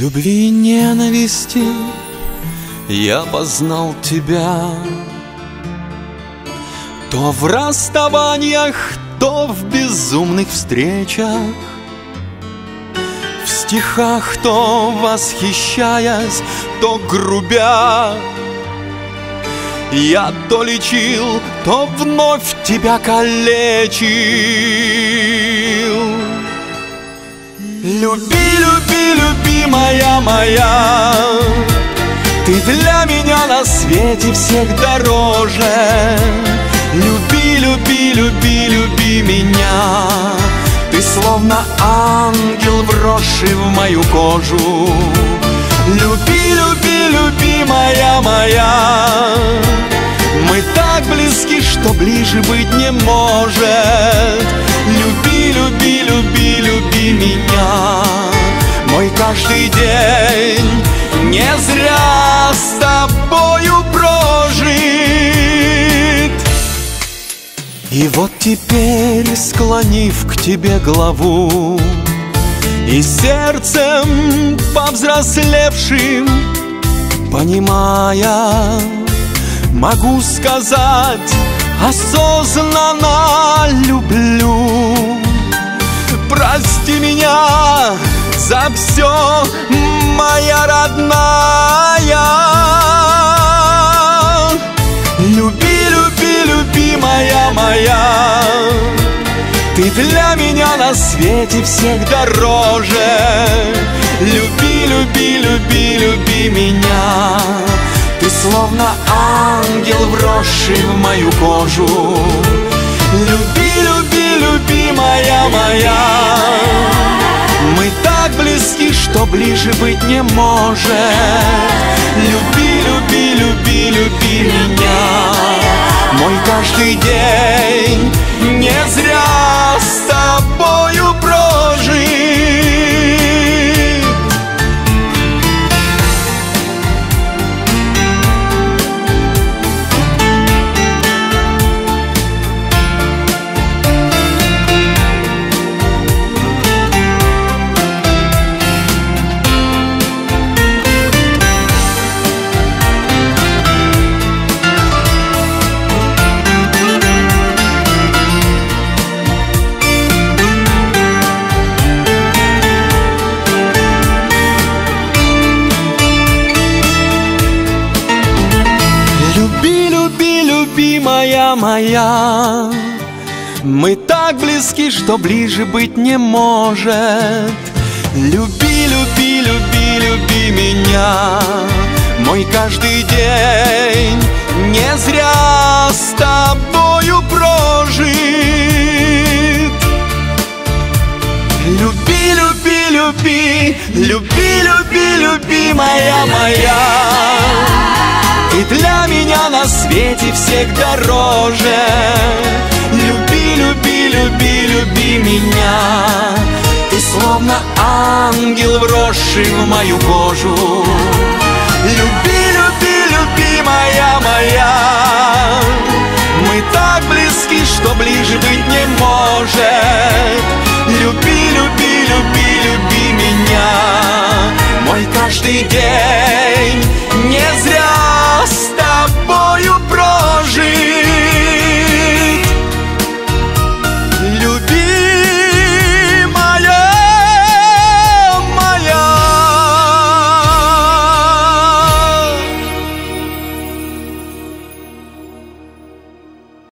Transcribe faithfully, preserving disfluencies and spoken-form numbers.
любви и ненависти я познал тебя. То в расставаниях, то в безумных встречах, в стихах то восхищаясь, то грубя. Я то лечил, то вновь тебя калечил. Люби, люби, любимая моя, ты для меня на свете всех дороже. Люби, люби, люби, люби меня, ты словно ангел, вросший в мою кожу. Люби, люби, любимая моя, мы так близки, что ближе быть не может. Люби, люби, люби, люби меня, мой каждый день не зря с тобою прожит. И вот теперь, склонив к тебе главу и сердцем повзрослевшим понимая, могу сказать, осознанно люблю. Прости меня за все, моя родная. Люби, люби, любимая моя, ты для меня на свете всех дороже. Люби, люби, люби, люби меня, ты словно ангел, вросший в мою кожу. Люби, люби, любимая моя, мы так близки, что ближе быть не может. Люби, люби, люби, люби меня, мой каждый день не зря с тобою прожит. Любимая моя, мы так близки, что ближе быть не может. Люби, люби, люби, люби меня, мой каждый день не зря с тобою прожит. Люби, люби, люби, люби, люби, любимая моя, ты для меня на свете всех дороже. Люби, люби, люби, люби меня, ты словно ангел, вросший в мою кожу. Люби, люби, любимая моя,